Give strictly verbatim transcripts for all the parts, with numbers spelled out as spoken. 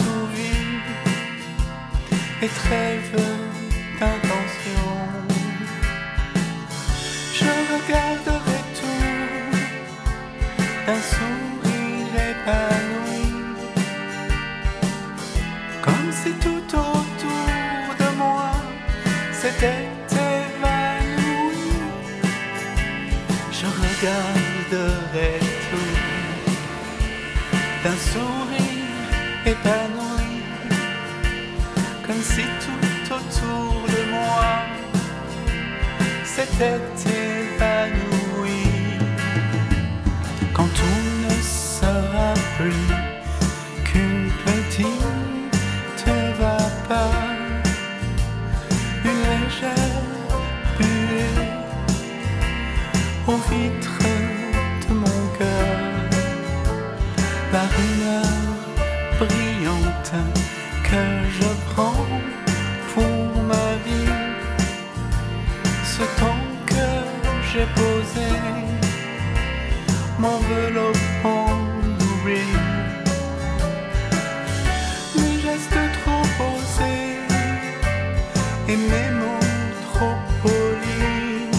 assouvi et trêve d'intention. Je regarderai tout d'un sourire épanoui, comme si tout autour de moi s'était évanoui. Je regarderai tout d'un sourire épanoui, comme si tout autour de moi s'était évanoui. Quand tout ne sera plus qu'une petite vapeur, une légère buée aux vitres de mon cœur, par une heure brillante que je prends pour ma vie, ce temps que j'ai posé m'enveloppant d'oubli, mes gestes trop posés et mes mots trop polis,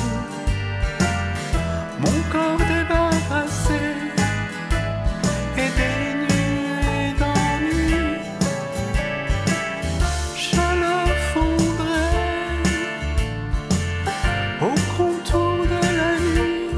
mon corps débarrassé et dénué d'ennui. Je le fondrai au contour de la nuit,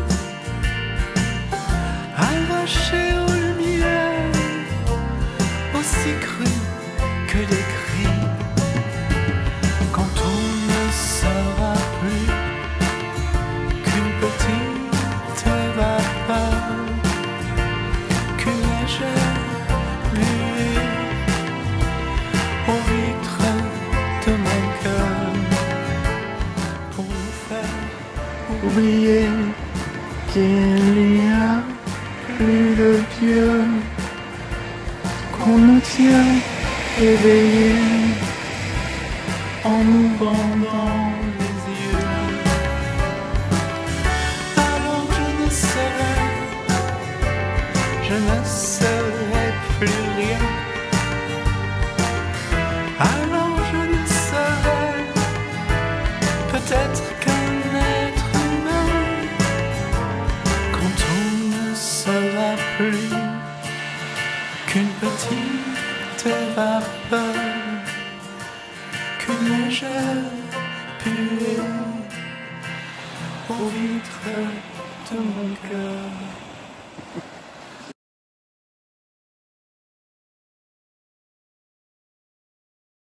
arraché aux lumières aussi crues que des cris. Quand tout ne sera plus qu'une petite vapeur, qu'une légère buée aux vitres de mon cœur, pour nous faire oublier qu'il y a plus de Dieu, qu'on nous tient éveillés en nous bandant les yeux. Alors je ne serai, je ne serai plus rien. Alors je ne serai peut-être qu'un être humain. Quand tout ne sera plus qu'une petite vapeur, qu'une légère buée aux vitres de mon cœur.